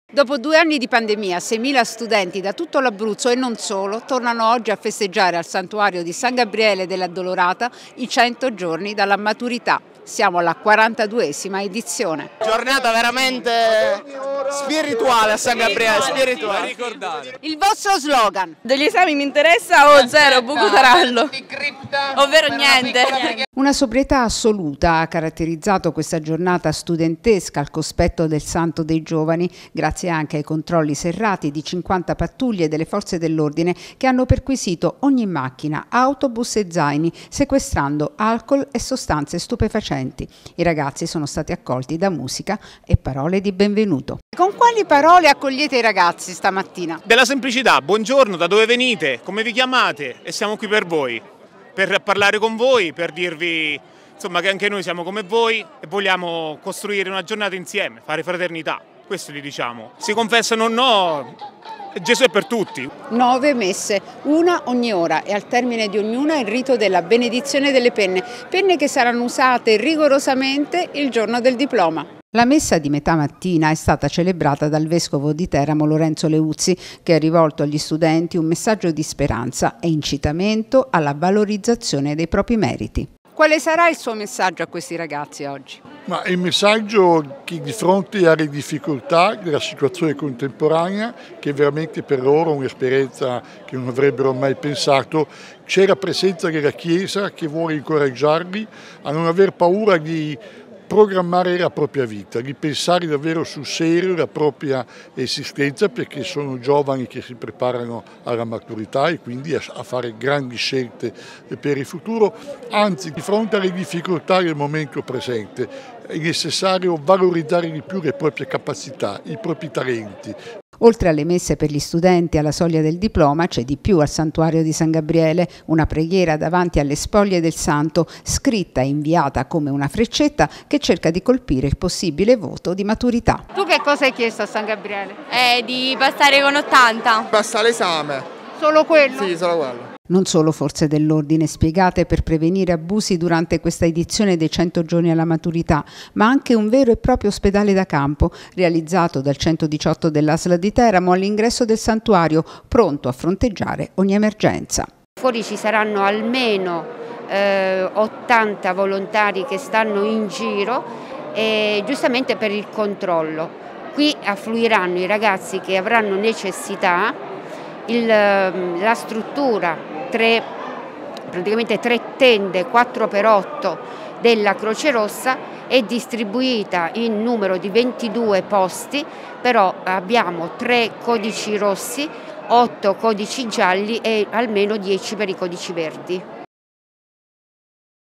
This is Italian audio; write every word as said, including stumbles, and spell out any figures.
Dopo due anni di pandemia, seimila studenti da tutto l'Abruzzo e non solo tornano oggi a festeggiare al santuario di San Gabriele dell'Addolorata i cento giorni dalla maturità. Siamo alla quarantaduesima edizione. Giornata veramente spirituale a San Gabriele, spirituale. Il vostro slogan? Degli esami mi interessa o zero, buco tarallo, ovvero niente. Una sobrietà assoluta ha caratterizzato questa giornata studentesca al cospetto del Santo dei Giovani, grazie anche ai controlli serrati di cinquanta pattuglie delle forze dell'ordine che hanno perquisito ogni macchina, autobus e zaini, sequestrando alcol e sostanze stupefacenti. I ragazzi sono stati accolti da musica e parole di benvenuto. Con quali parole accogliete i ragazzi stamattina? Della semplicità, buongiorno, da dove venite, come vi chiamate e siamo qui per voi, per parlare con voi, per dirvi insomma, che anche noi siamo come voi e vogliamo costruire una giornata insieme, fare fraternità, questo gli diciamo. Si confessano no, Gesù è per tutti. Nove messe, una ogni ora e al termine di ognuna il rito della benedizione delle penne, penne che saranno usate rigorosamente il giorno del diploma. La messa di metà mattina è stata celebrata dal vescovo di Teramo Lorenzo Leuzzi, che ha rivolto agli studenti un messaggio di speranza e incitamento alla valorizzazione dei propri meriti. Quale sarà il suo messaggio a questi ragazzi oggi? Ma il messaggio che di fronte alle difficoltà della situazione contemporanea, che veramente per loro è un'esperienza che non avrebbero mai pensato, c'è la presenza della Chiesa che vuole incoraggiarli a non aver paura di programmare la propria vita, di pensare davvero sul serio la propria esistenza, perché sono giovani che si preparano alla maturità e quindi a fare grandi scelte per il futuro. Anzi, di fronte alle difficoltà del momento presente è necessario valorizzare di più le proprie capacità, i propri talenti. Oltre alle messe per gli studenti alla soglia del diploma c'è di più al santuario di San Gabriele, una preghiera davanti alle spoglie del santo, scritta e inviata come una freccetta che cerca di colpire il possibile voto di maturità. Tu che cosa hai chiesto a San Gabriele? Eh, di passare con ottanta. Basta l'esame. Solo quello? Sì, solo quello. Non solo forze dell'ordine spiegate per prevenire abusi durante questa edizione dei cento giorni alla maturità, ma anche un vero e proprio ospedale da campo, realizzato dal centodiciotto dell'A S L di Teramo all'ingresso del santuario, pronto a fronteggiare ogni emergenza. Fuori ci saranno almeno eh, ottanta volontari che stanno in giro, eh, giustamente per il controllo. Qui affluiranno i ragazzi che avranno necessità, il, la struttura, tre, praticamente tre tende quattro per otto della Croce Rossa è distribuita in numero di ventidue posti, però abbiamo tre codici rossi, otto codici gialli e almeno dieci per i codici verdi.